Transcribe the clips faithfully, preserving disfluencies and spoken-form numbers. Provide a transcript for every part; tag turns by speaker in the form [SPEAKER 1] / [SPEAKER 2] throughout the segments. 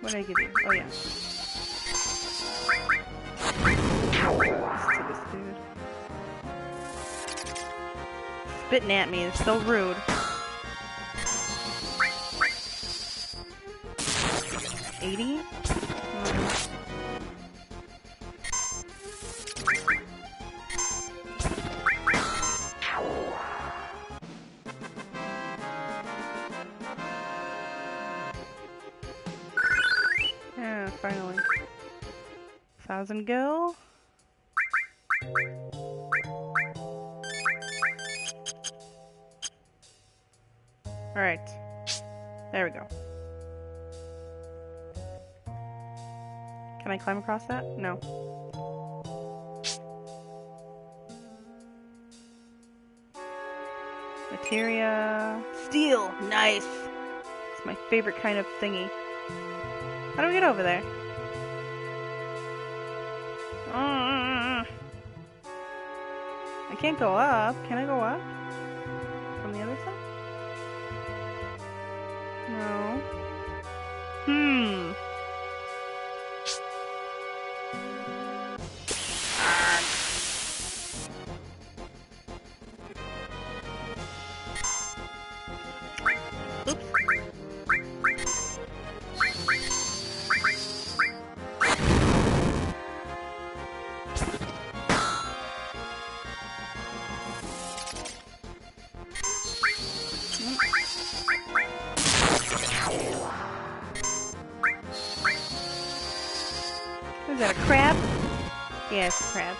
[SPEAKER 1] What did I give you? Oh yeah. To this dude. Spitting at me. It's so rude. eighty? Mm. Yeah, finally. Thousand gil. Alright. There we go. Can I climb across that? No. Materia. Steel! Nice! It's my favorite kind of thingy. How do we get over there? Uh, I can't go up. Can I go up? From the other side? No. Hmm. Is that a crab? Yeah, it's a crab.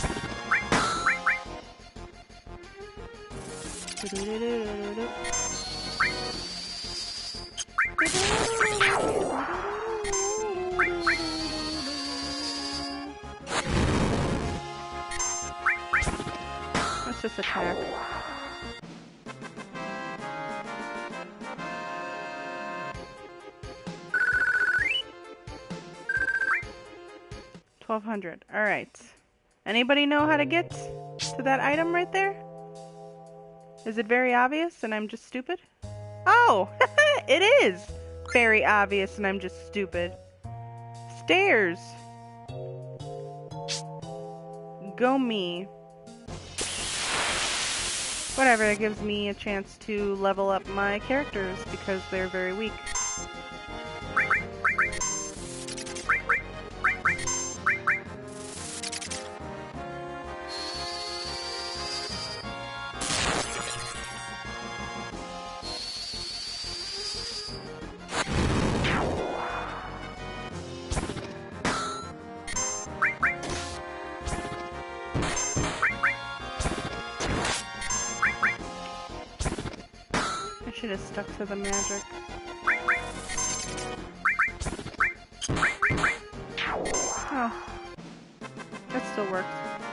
[SPEAKER 1] Let's just attack. twelve hundred. Alright. Anybody know how to get to that item right there? Is it very obvious and I'm just stupid? Oh! It is very obvious and I'm just stupid. Stairs! Go me. Whatever, it gives me a chance to level up my characters because they're very weak. Should have stuck to the magic. Oh. That still works.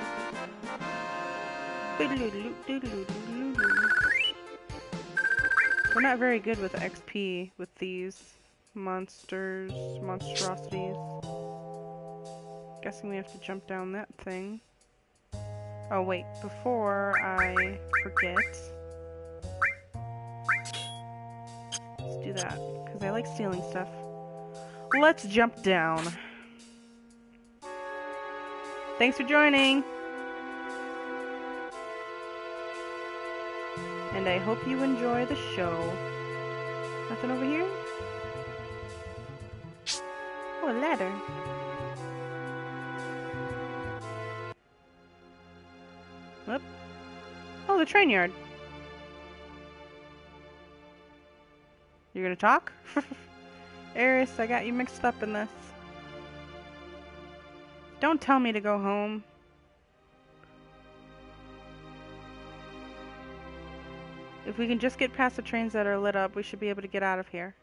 [SPEAKER 1] We're not very good with X P with these monsters, monstrosities. Guessing we have to jump down that thing. Oh wait, before I forget. Do that, because I like stealing stuff. Let's jump down. Thanks for joining! And I hope you enjoy the show. Nothing over here? Oh, a ladder. Whoop. Oh, the train yard. You're gonna talk? Eris, I got you mixed up in this. Don't tell me to go home. If we can just get past the trains that are lit up, we should be able to get out of here.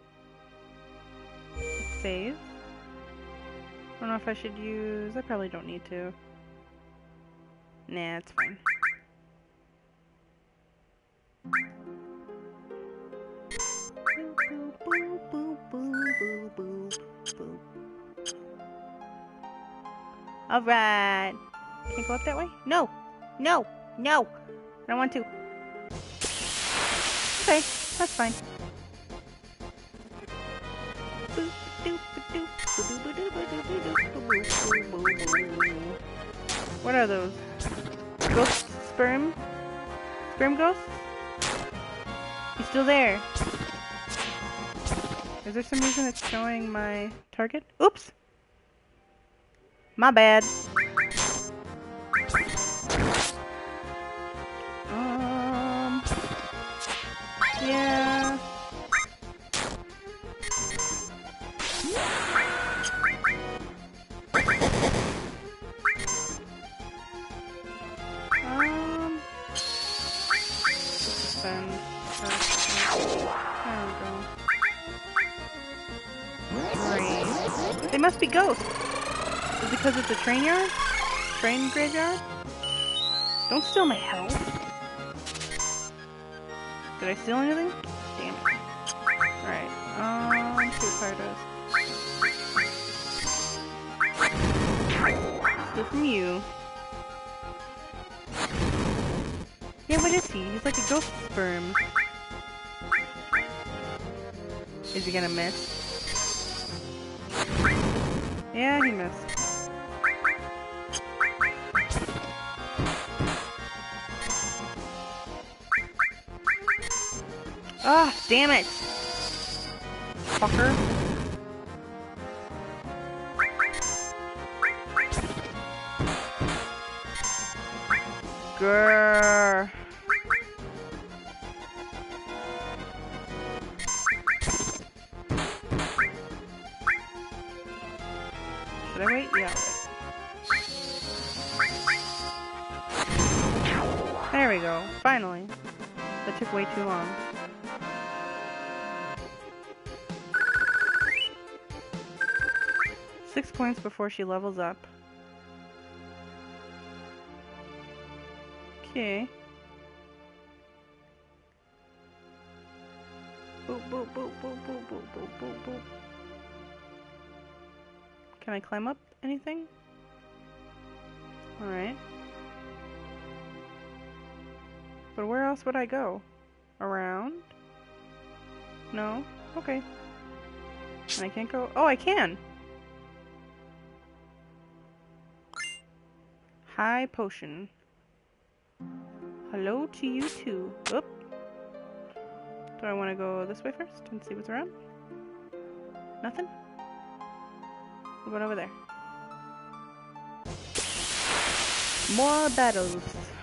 [SPEAKER 1] Let's save. I don't know if I should use... I probably don't need to. Nah, it's fine. Alright. Can I go up that way? No! No! No! I don't want to. Okay, that's fine. Boop, What are those? Ghost sperm? Sperm ghosts? He's still there. Is there some reason it's showing my target? Oops! My bad. Um... Yeah... Um... Spend... There we go. Great. They must be ghosts. Is it because it's a train yard? Train graveyard? Don't steal my health. Did I steal anything? Damn it. Alright, um, let's see what fire does. Steal from you. Yeah, what is he? He's like a ghost sperm. Is he gonna miss? Yeah, he missed. Ah, oh, damn it! Fucker. Grrr. Should I wait? Yeah. There we go. Finally. That took way too long. Six points before she levels up. Okay. Boop, boop, boop, boop, boop, boop, boop, boop, boop. Can I climb up anything? Alright. But where else would I go? Around? No? Okay. And I can't go... Oh, I can! High potion. Hello to you too. Oop. Do I want to go this way first and see what's around? Nothing? What about over there? More battles.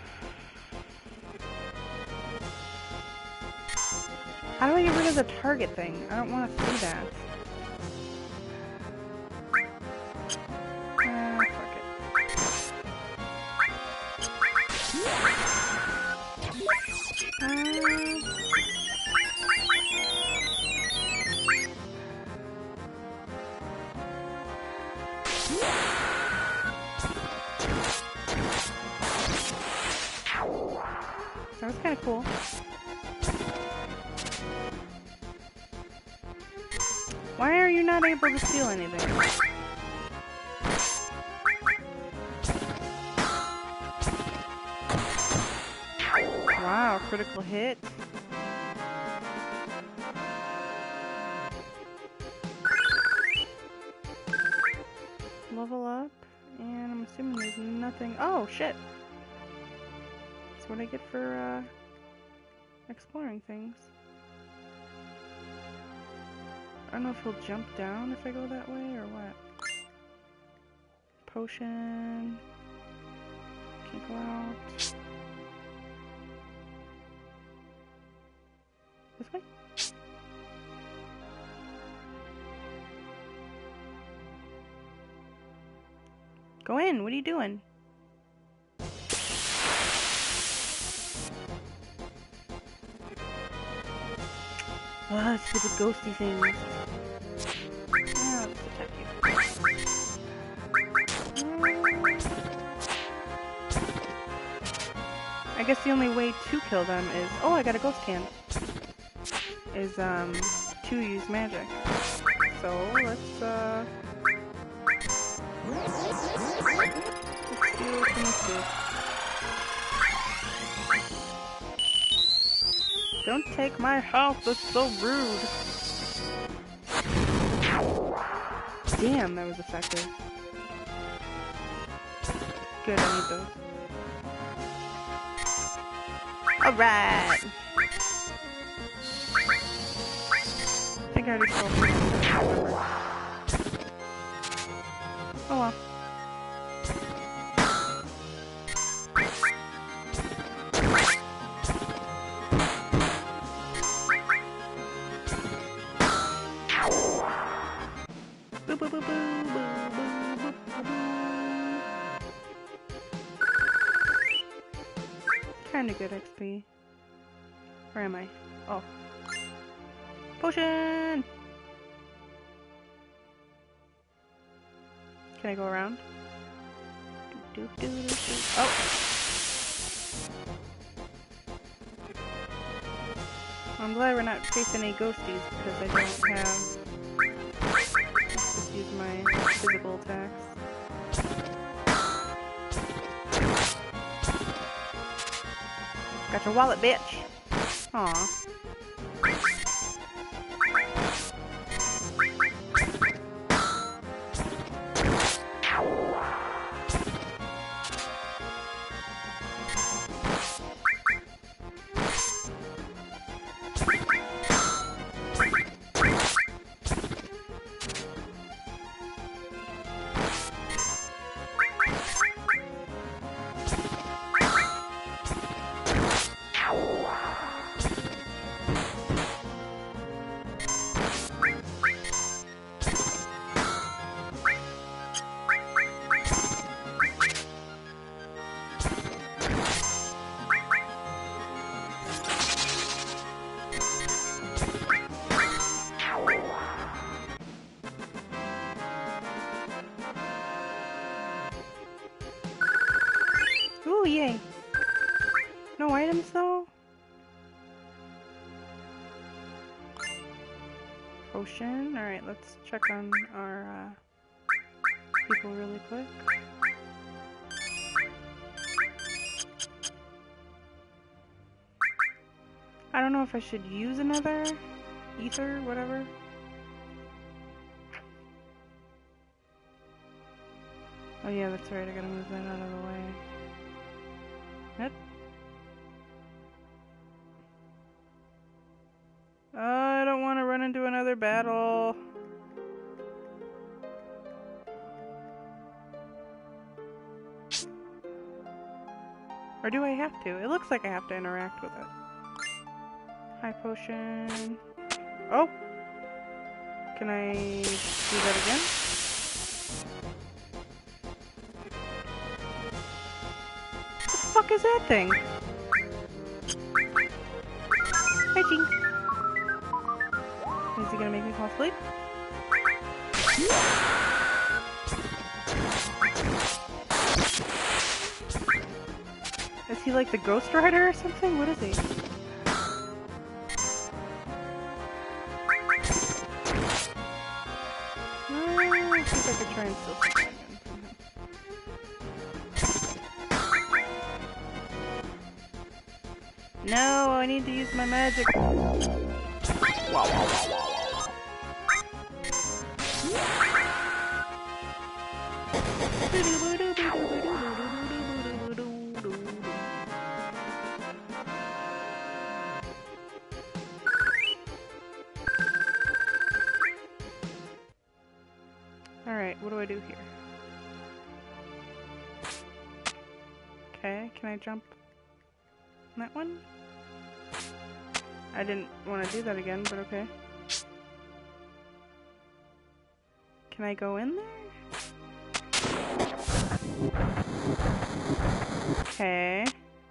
[SPEAKER 1] How do I get rid of the target thing? I don't want to see that. Uh, fuck it. Uh, that was kind of cool. Why are you not able to steal anything? Wow, critical hit. Level up, and I'm assuming there's nothing. Oh, shit. That's what I get for uh, exploring things. I don't know if he'll jump down if I go that way or what. Potion. Can't go out. This way? Go in, what are you doing? Ah, oh, stupid ghosty things. Ah, let's attack you. Um, I guess the only way to kill them is... Oh, I got a ghost hand. Is, um, to use magic. So, let's, uh... let's do what we need to. Don't take my health, that's so rude. Damn, that was effective. Good, I need those. Alright! I think I already stole them. Oh well. Boo, boo, boo, boo, boo, boo, boo, boo, boo. Kinda good X P. Where am I? Oh. Potion! Can I go around? Do, do, do, do, do. Oh! I'm glad we're not facing any ghosties because I don't have... Let's just use my physical attacks. Got your wallet, bitch! Aw. Ooh, yay. No items, though? Potion. Alright, let's check on our uh, people really quick. I don't know if I should use another ether, whatever. Oh yeah, that's right, I gotta move that out of the way. Yep. Oh, I don't want to run into another battle. Or do I have to? It looks like I have to interact with it. High potion. Oh! Can I do that again? What the fuck is that thing? Hi, G. Is he gonna make me fall asleep? Is he like the Ghost Rider or something? What is he? Uh, see if I could try and steal something again from him. No, I need to use my magic. Wow, wow, wow, wow. Alright, what do I do here? Okay, can I jump on that one? I didn't want to do that again, but okay. Can I go in there? Okay.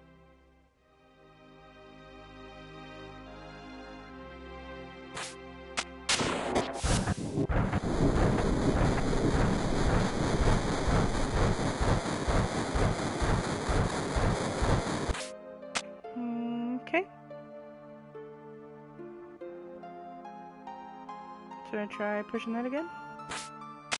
[SPEAKER 1] Okay. Should I try pushing that again?